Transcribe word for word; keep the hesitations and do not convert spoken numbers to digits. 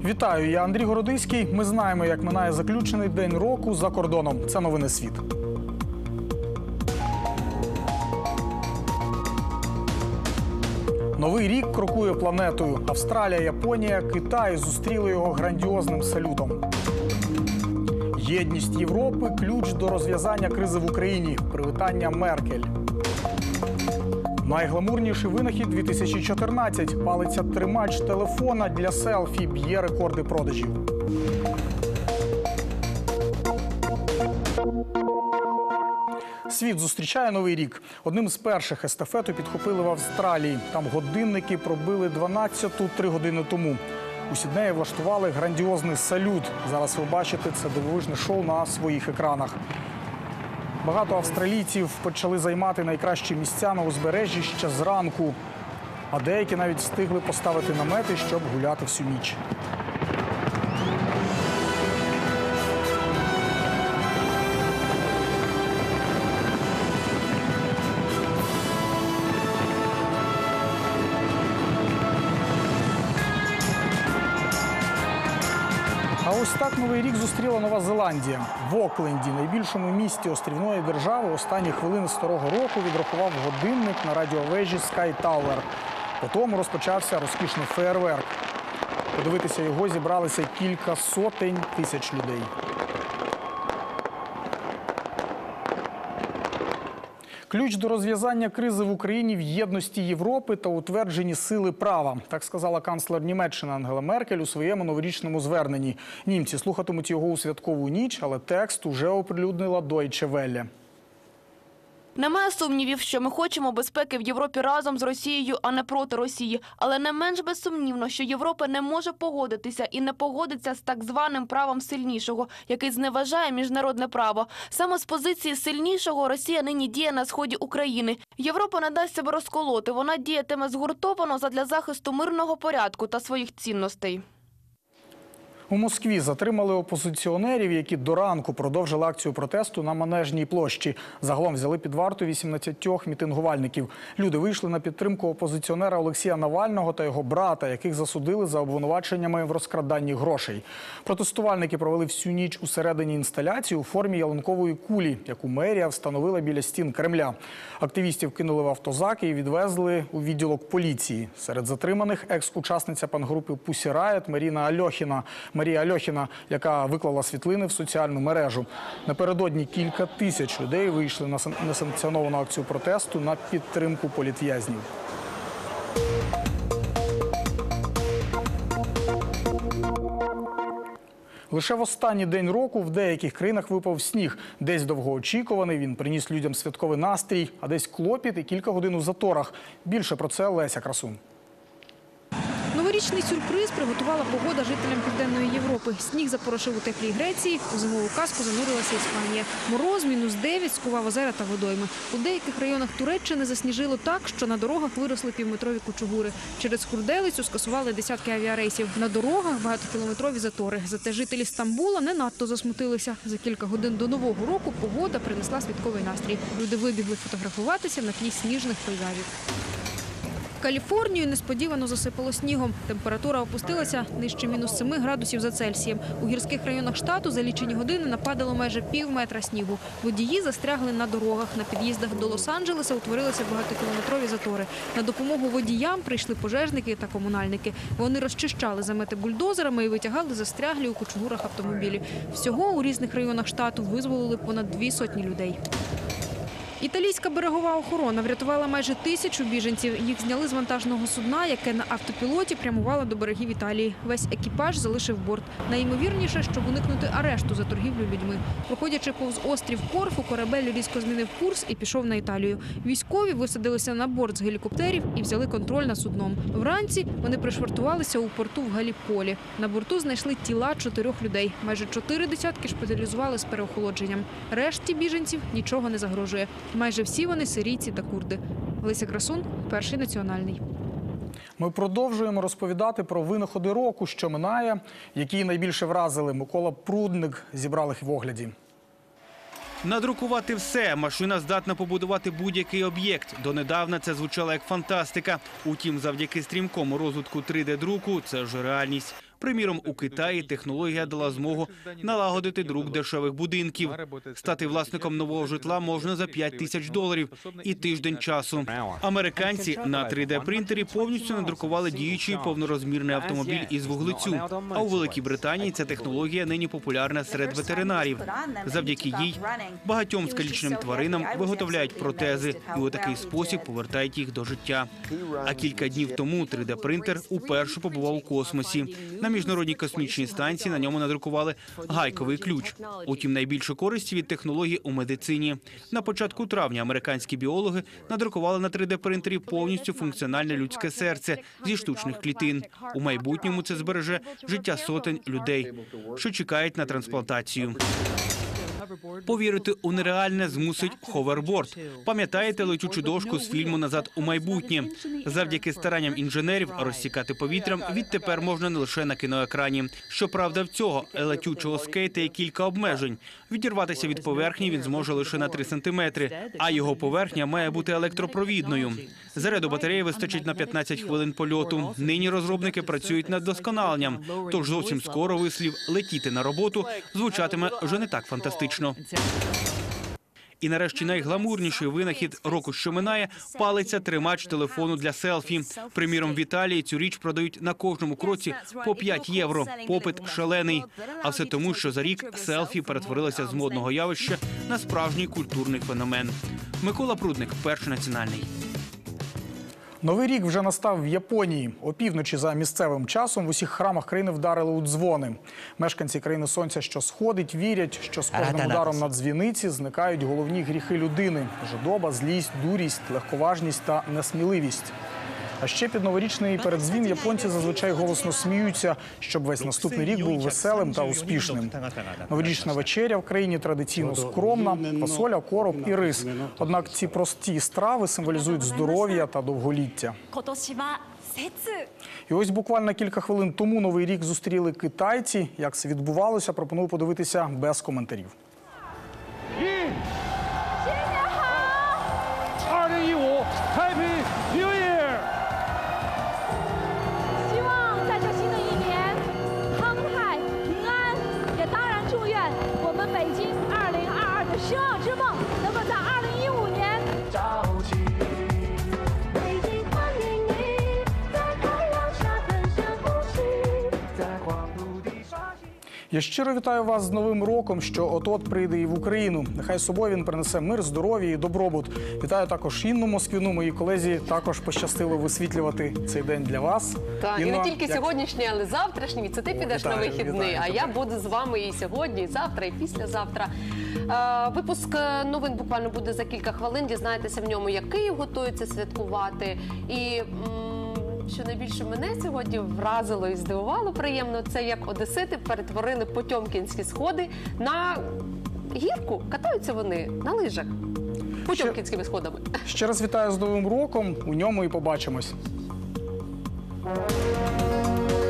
Вітаю, я Андрій Городиський. Ми знаємо, як минає заключений день року за кордоном. Це новини світ. Новий рік крокує планетою. Австралія, Японія, Китай зустріли його грандіозним салютом. Єдність Європи – ключ до розв'язання кризи в Україні. Привітання Меркель. Найгламурніший винахід дві тисячі чотирнадцять. Палиться тримач телефона для селфі, б'є рекорди продажів. Світ зустрічає Новий рік. Одним з перших естафету підхопили в Австралії. Там годинники пробили дванадцяту три години тому. У Сіднеї влаштували грандіозний салют. Зараз ви бачите це дивовижне шоу на своїх екранах. Багато австралійців почали займати найкращі місця на узбережжі ще зранку. А деякі навіть встигли поставити намети, щоб гуляти всю ніч. А ось так Новий рік зустріла Нова Зеландія. В Окленді, найбільшому місті острівної держави, останні хвилини старого року відрахував годинник на радіовежі Sky Tower. Потім розпочався розкішний феєрверк. Подивитися його зібралися кілька сотень тисяч людей. Ключ до розв'язання кризи в Україні в єдності Європи та утвердженні сили права. Так сказала канцлер Німеччини Ангела Меркель у своєму новорічному зверненні. Німці слухатимуть його у святкову ніч, але текст уже оприлюднила Deutsche Welle. Немає сумнівів, що ми хочемо безпеки в Європі разом з Росією, а не проти Росії. Але не менш безсумнівно, що Європа не може погодитися і не погодиться з так званим правом сильнішого, який зневажає міжнародне право. Саме з позиції сильнішого Росія нині діє на сході України. Європа не дасть себе розколоти, вона діятиме згуртовано задля захисту мирного порядку та своїх цінностей. У Москві затримали опозиціонерів, які до ранку продовжили акцію протесту на Манежній площі. Загалом взяли під варту вісімнадцять мітингувальників. Люди вийшли на підтримку опозиціонера Олексія Навального та його брата, яких засудили за обвинуваченнями в розкраданні грошей. Протестувальники провели всю ніч усередині інсталяції у формі ялинкової кулі, яку мерія встановила біля стін Кремля. Активістів кинули в автозаки і відвезли у відділок поліції. Серед затриманих екс-учасниця пангрупи Pussy Riot Маріна Альохіна. Марія Альохіна, яка виклала світлини в соціальну мережу. Напередодні кілька тисяч людей вийшли на несанкціоновану акцію протесту на підтримку політв'язнів. Лише в останній день року в деяких країнах випав сніг. Десь довгоочікуваний, він приніс людям святковий настрій, а десь клопіт і кілька годин у заторах. Більше про це Леся Красун. Новорічний сюрприз приготувала погода жителям Південної Європи. Сніг запорошив у теплій Греції, у зимову казку занурилася Іспанія. Мороз мінус дев'ять скував озера та водойми. У деяких районах Туреччини засніжило так, що на дорогах виросли півметрові кучугури. Через Хурделицю скасували десятки авіарейсів. На дорогах багатокілометрові затори. Зате жителі Стамбула не надто засмутилися. За кілька годин до Нового року погода принесла святковий настрій. Люди вибігли фотографуватися на тлі сніжних пейзажів. Каліфорнію несподівано засипало снігом. Температура опустилася нижче мінус семи градусів за Цельсієм. У гірських районах штату за лічені години нападало майже пів метра снігу. Водії застрягли на дорогах. На під'їздах до Лос-Анджелеса утворилися багатокілометрові затори. На допомогу водіям прийшли пожежники та комунальники. Вони розчищали замети бульдозерами і витягали застряглі у кучугурах автомобілі. Всього у різних районах штату визволили понад дві сотні людей. Італійська берегова охорона врятувала майже тисячу біженців. Їх зняли з вантажного судна, яке на автопілоті прямувало до берегів Італії. Весь екіпаж залишив борт. Найімовірніше, щоб уникнути арешту за торгівлю людьми. Проходячи повз острів Корфу, корабель різко змінив курс і пішов на Італію. Військові висадилися на борт з гелікоптерів і взяли контроль над судном. Вранці вони пришвартувалися у порту в Галіполі. На борту знайшли тіла чотирьох людей. Майже чотири десятки шпиталізували з переохолодженням. Решті біженців нічого не загрожує. Майже всі вони сирійці та курди. Леся Красун, Перший національний. Ми продовжуємо розповідати про винаходи року, що минає, які найбільше вразили. Микола Прудник зібрав їх в огляді. Надрукувати все. Машина здатна побудувати будь-який об'єкт. Донедавна це звучало як фантастика. Утім, завдяки стрімкому розвитку три де-друку – це вже реальність. Приміром, у Китаї технологія дала змогу налагодити друк дешевих будинків. Стати власником нового житла можна за п'ять тисяч доларів і тиждень часу. Американці на три де-принтері повністю надрукували діючий повнорозмірний автомобіль із вуглецю. А у Великій Британії ця технологія нині популярна серед ветеринарів. Завдяки їй багатьом скаліченим тваринам виготовляють протези і у такий спосіб повертають їх до життя. А кілька днів тому три де-принтер уперше побував у космосі. На Міжнародній космічній станції на ньому надрукували гайковий ключ. Утім, найбільше користі від технології у медицині. На початку травня американські біологи надрукували на три де-принтері повністю функціональне людське серце зі штучних клітин. У майбутньому це збереже життя сотень людей, що чекають на трансплантацію. Повірити у нереальне змусить ховерборд. Пам'ятаєте летючу дошку з фільму «Назад у майбутнє»? Завдяки старанням інженерів розсікати повітрям відтепер можна не лише на кіноекрані. Щоправда, в цього летючого скейта є кілька обмежень. Відірватися від поверхні він зможе лише на три сантиметри, а його поверхня має бути електропровідною. Заряду батареї вистачить на п'ятнадцять хвилин польоту. Нині розробники працюють над вдосконаленням, тож зовсім скоро вислів «летіти на роботу» звучатиме вже не так фантастично. І нарешті найгламурніший винахід року, що минає – палиця-тримач телефону для селфі. Приміром, в Італії цю річ продають на кожному кроці по п'ять євро. Попит шалений. А все тому, що за рік селфі перетворилося з модного явища на справжній культурний феномен. Микола Прудник, Перший національний. Новий рік вже настав в Японії. Опівночі за місцевим часом в усіх храмах країни вдарили у дзвони. Мешканці країни сонця, що сходить, вірять, що з кожним ударом на дзвіниці зникають головні гріхи людини – жадоба, злість, дурість, легковажність та несміливість. А ще під новорічний переддзвін японці зазвичай голосно сміються, щоб весь наступний рік був веселим та успішним. Новорічна вечеря в країні традиційно скромна – фасоля, короб і рис. Однак ці прості страви символізують здоров'я та довголіття. І ось буквально кілька хвилин тому Новий рік зустріли китайці. Як це відбувалося, пропоную подивитися без коментарів. Я щиро вітаю вас з Новим роком, що от-от прийде і в Україну. Нехай з собою він принесе мир, здоров'я і добробут. Вітаю також Інну Москвіну, моїй колезі також пощастило висвітлювати цей день для вас. Так, і Інно, не тільки як... сьогоднішній, але завтрашній. Це ти підеш Вітаю, на вихідний, вітаю, а я супер. буду з вами і сьогодні, і завтра, і післязавтра. Е, Випуск новин буквально буде за кілька хвилин. Дізнаєтеся в ньому, як Київ готується святкувати. І м, що найбільше мене сьогодні вразило і здивувало приємно, це як одесити перетворили Потьомкінські сходи на гірку. Катаються вони на лижах Потьомкінськими сходами. Ще раз вітаю з Новим роком, у ньому і побачимось.